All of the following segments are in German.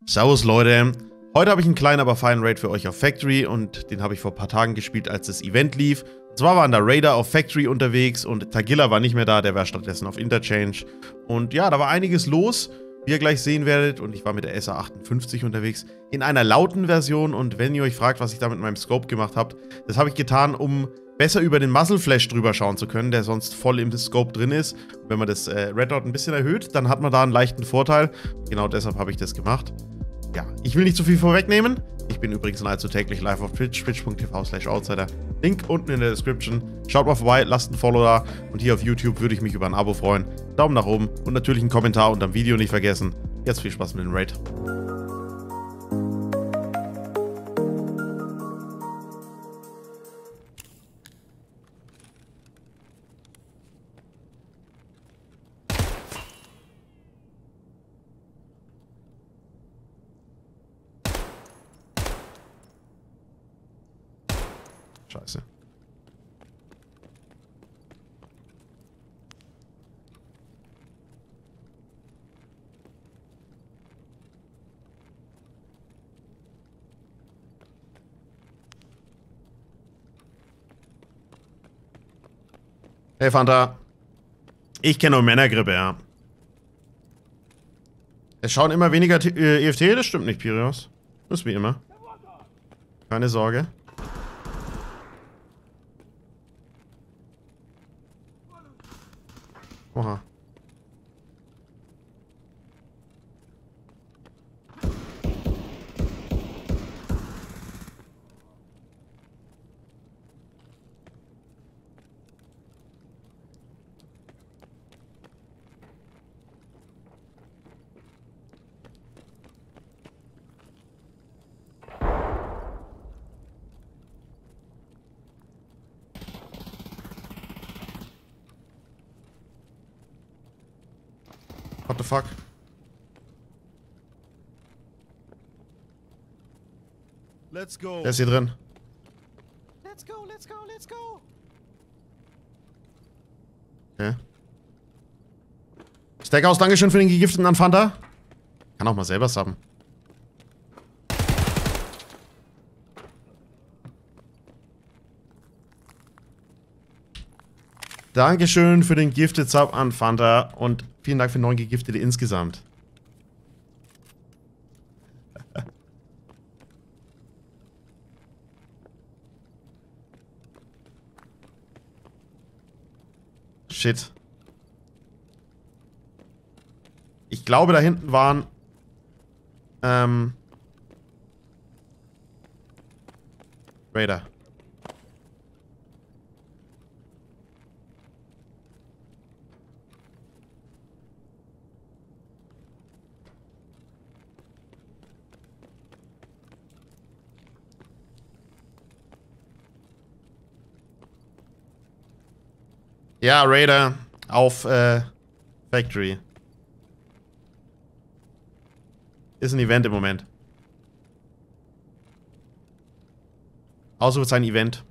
Servus Leute, heute habe ich einen kleinen, aber feinen Raid für euch auf Factory und den habe ich vor ein paar Tagen gespielt, als das Event lief. Und zwar waren da Raider auf Factory unterwegs und Tagilla war nicht mehr da, der war stattdessen auf Interchange. Und ja, da war einiges los, wie ihr gleich sehen werdet, und ich war mit der SA58 unterwegs in einer lauten Version. Und wenn ihr euch fragt, was ich da mit meinem Scope gemacht habe, das habe ich getan, um besser über den Muzzle Flash drüber schauen zu können, der sonst voll im Scope drin ist. Und wenn man das Red Dot ein bisschen erhöht, dann hat man da einen leichten Vorteil. Genau deshalb habe ich das gemacht. Ja, ich will nicht zu viel vorwegnehmen. Ich bin übrigens nahezu täglich live auf Twitch, twitch.tv/outsider. Link unten in der Description. Schaut mal vorbei, lasst ein Follow da. Und hier auf YouTube würde ich mich über ein Abo freuen. Daumen nach oben und natürlich einen Kommentar unter dem Video nicht vergessen. Jetzt viel Spaß mit dem Raid. Scheiße. Hey Fanta. Ich kenne nur Männergrippe, ja. Es schauen immer weniger EFT, das stimmt nicht, Pirios. Das ist wie immer. Keine Sorge. Oha. What the fuck? Let's go. Der ist hier drin. Let's go, let's go, let's go. Okay. Stackhouse, Dankeschön für den gegifteten an Fanta. Kann auch mal selber subben. Dankeschön für den Gifted Sub an Fanta und vielen Dank für 9 Gegiftete insgesamt. Shit. Ich glaube, da hinten waren Raider. Ja, Raider auf Factory. Ist ein Event im Moment. Ausrufezeichen Event.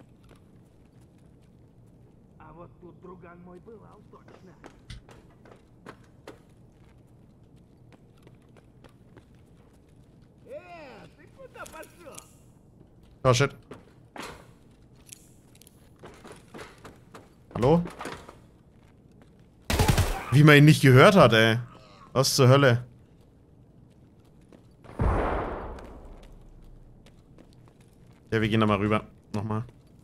Oh shit. Hallo? Wie man ihn nicht gehört hat, ey. Was zur Hölle? Ja, wir gehen da mal rüber. Nochmal.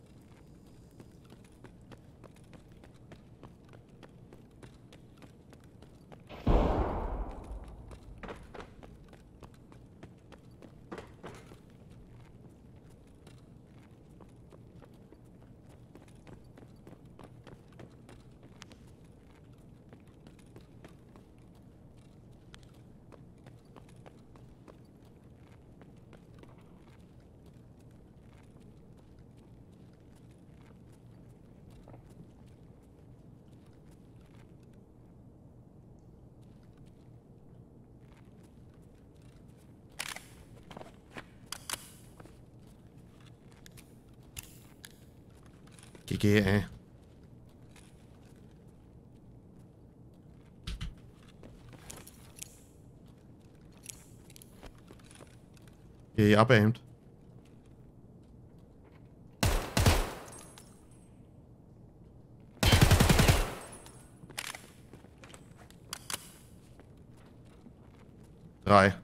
GG, ey. Hier abaimt. Drei.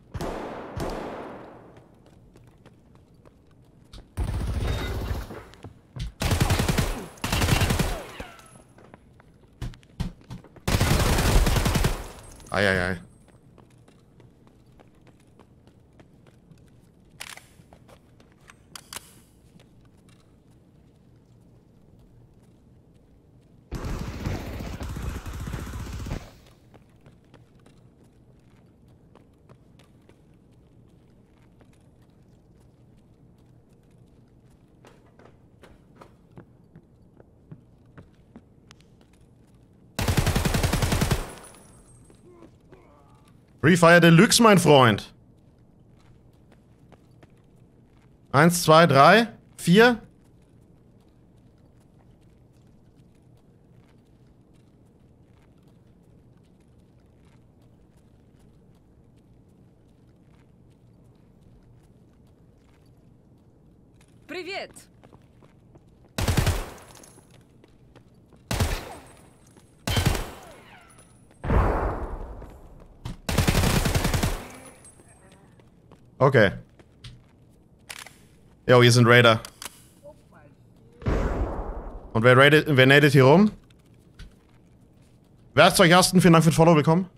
Eieiei. Free Fire Deluxe, mein Freund. 1, 2, 3, 4. Привет! Okay. Jo, hier sind Raider. Und wer nadet hier rum? Werkzeugjasten, vielen Dank für den Follow, willkommen.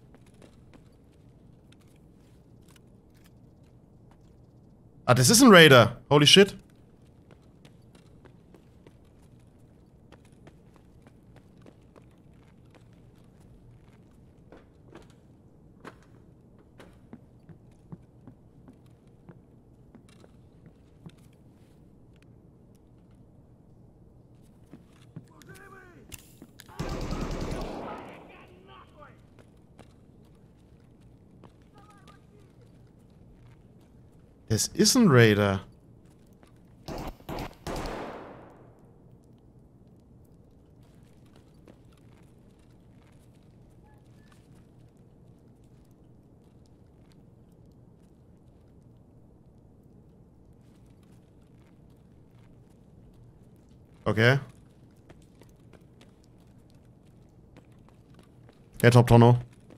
Ah, das ist ein Raider. Holy shit. Es ist ein Raider. Okay. Der Top-Tonno.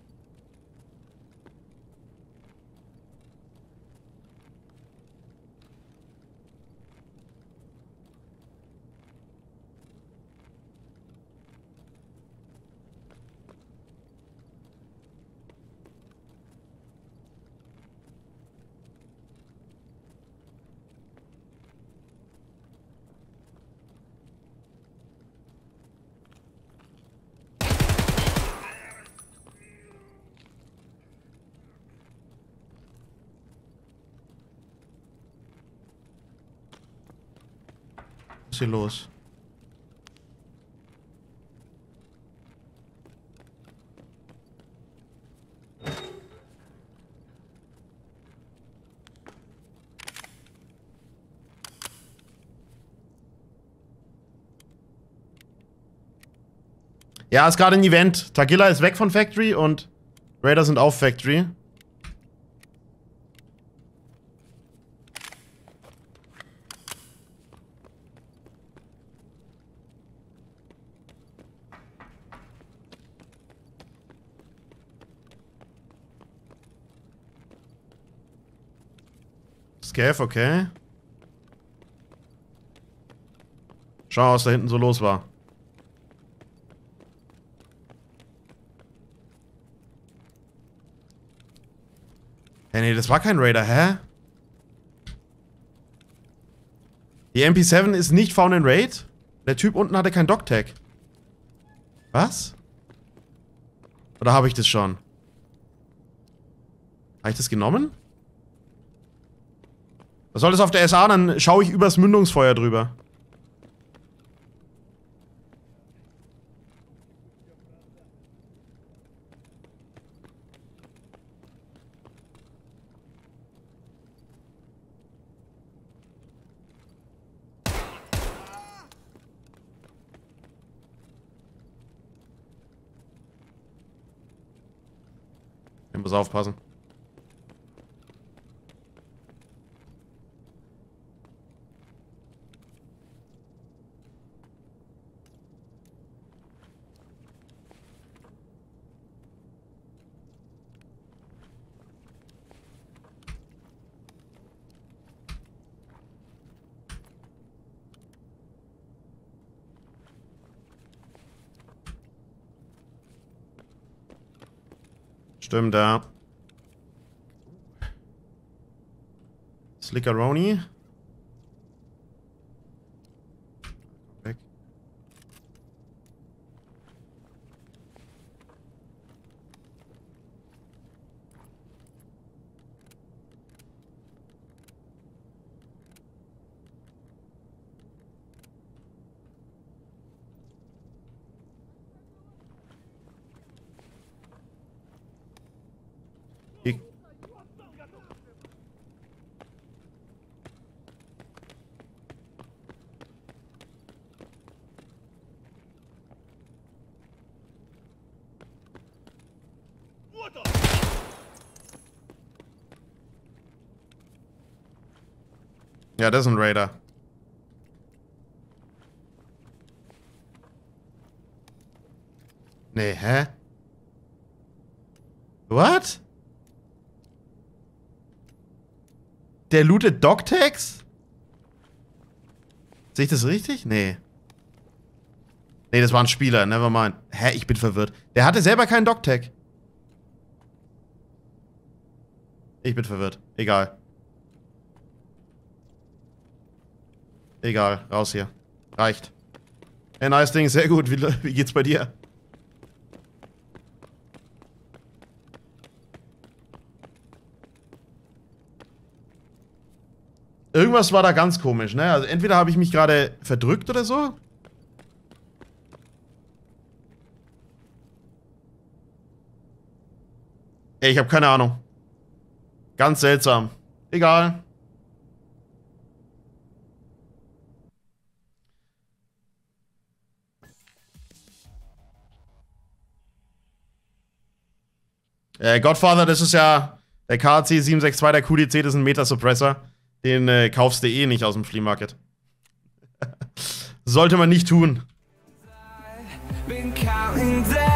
Was ist hier los? Ja, ist gerade ein Event. Tagilla ist weg von Factory und Raider sind auf Factory. Scav, okay. Schau, was da hinten so los war. Hey, nee, das war kein Raider, hä? Die MP7 ist nicht found in Raid? Der Typ unten hatte kein Dogtag. Was? Oder habe ich das schon? Habe ich das genommen? Was soll das auf der SA? Dann schaue ich übers Mündungsfeuer drüber. Ich muss aufpassen. Stimmt, ja. Slickeroni. Weg. Ich Ja, das ist ein Raider. Nee, hä? What? Der lootet Dogtags? Sehe ich das richtig? Nee. Nee, das war ein Spieler, nevermind. Hä, ich bin verwirrt. Der hatte selber keinen Dogtag. Ich bin verwirrt. Egal. Egal, raus hier. Reicht. Hey, nice Ding, sehr gut. Wie geht's bei dir? Irgendwas war da ganz komisch, ne? Also entweder habe ich mich gerade verdrückt oder so. Ey, ich habe keine Ahnung. Ganz seltsam. Egal. Godfather, das ist ja der KC 762, der QDC, das ist ein Metasuppressor. Den kaufst du eh nicht aus dem Flea Market. Sollte man nicht tun.